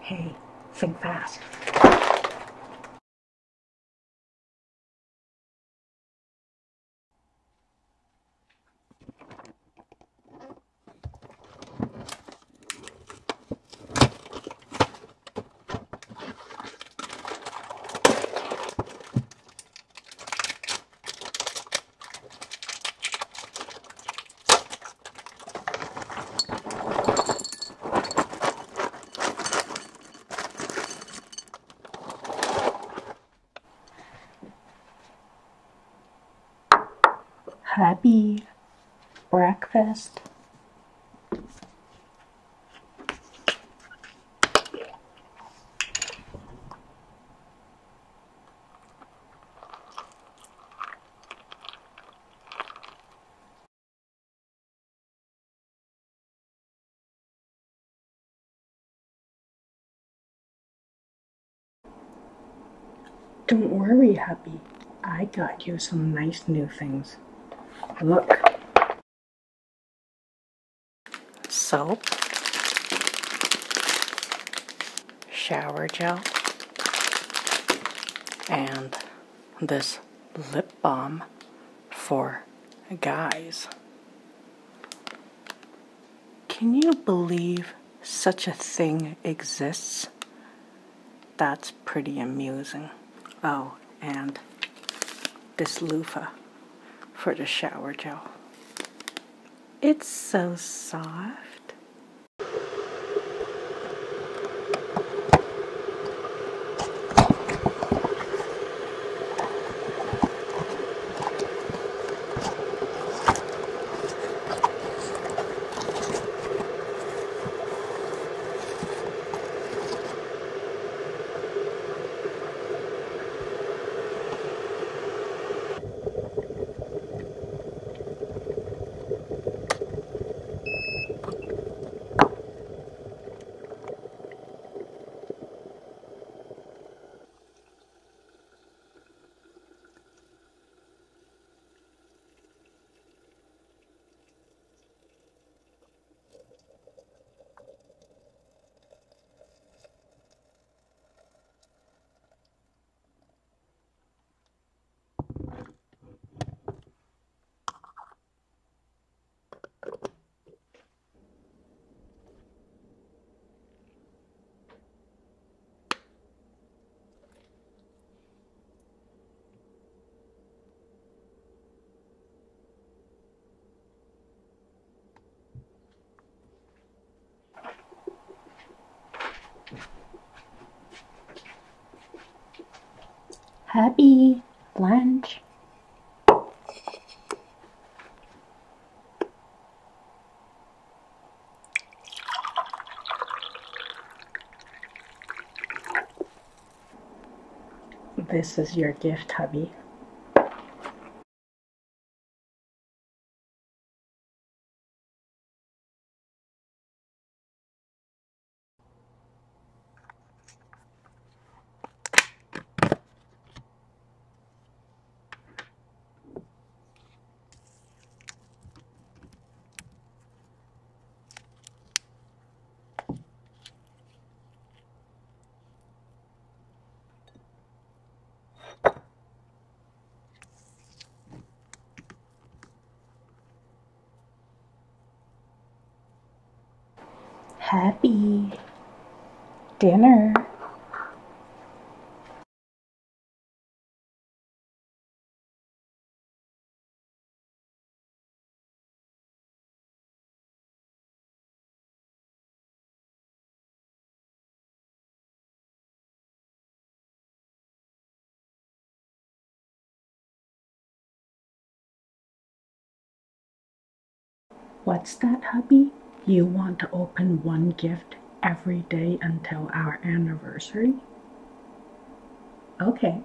Hey, think fast. Hubby, breakfast. Don't worry, hubby. I got you some nice new things. Look. Soap, shower gel, and this lip balm for guys. Can you believe such a thing exists? That's pretty amusing. Oh, and this loofah for the shower gel. It's so soft. Happy lunch. This is your gift, hubby. Happy dinner. What's that, hubby? You want to open one gift every day until our anniversary? Okay.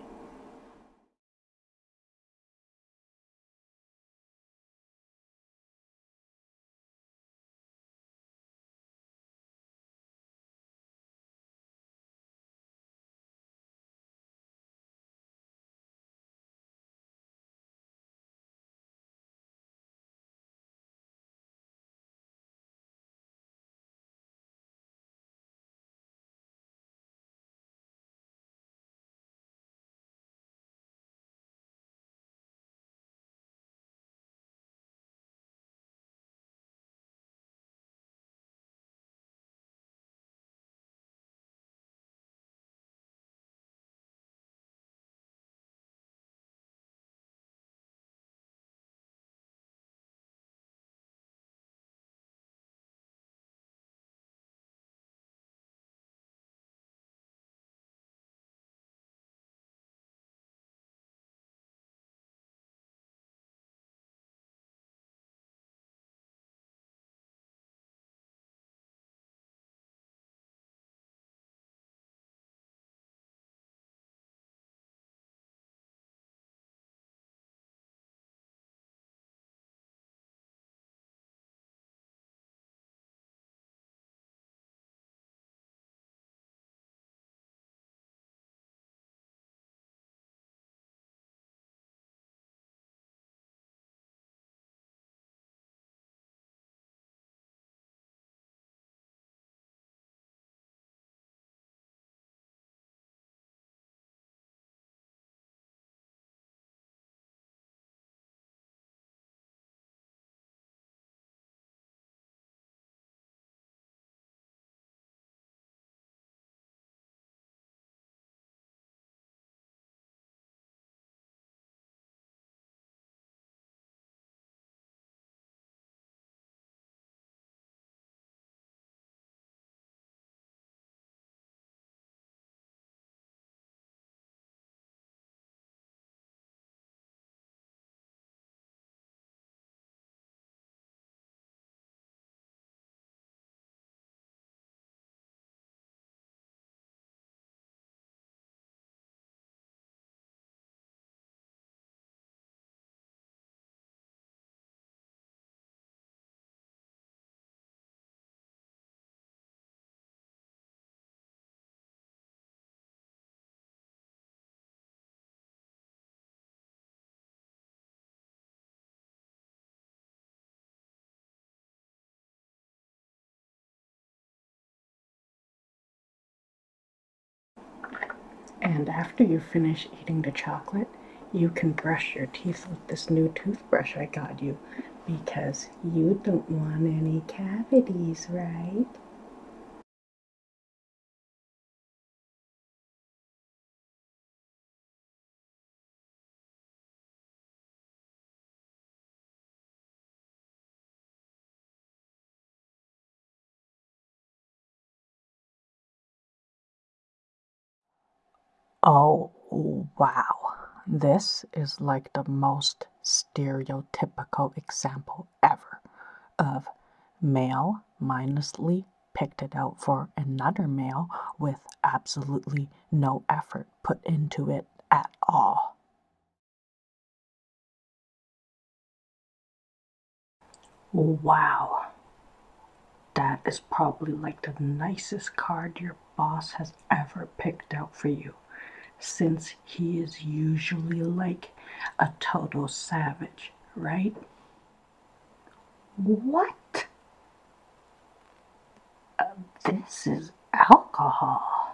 And after you finish eating the chocolate, you can brush your teeth with this new toothbrush I got you because you don't want any cavities, right? Oh, wow. This is like the most stereotypical example ever of male mindlessly picked it out for another male with absolutely no effort put into it at all. Wow, that is probably like the nicest card your boss has ever picked out for you, since he is usually like a total savage, right? What? This is alcohol.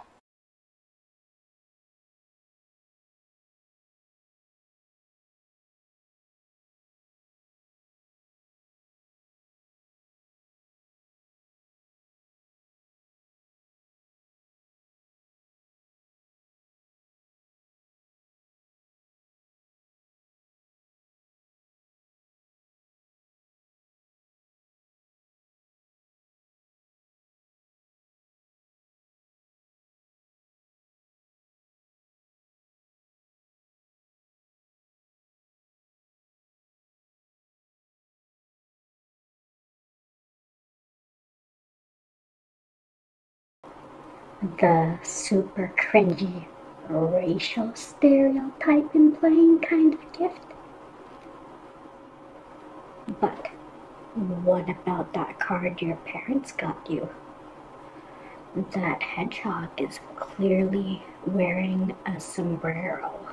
The super cringy racial stereotype in playing kind of gift. But what about that card your parents got you? That hedgehog is clearly wearing a sombrero.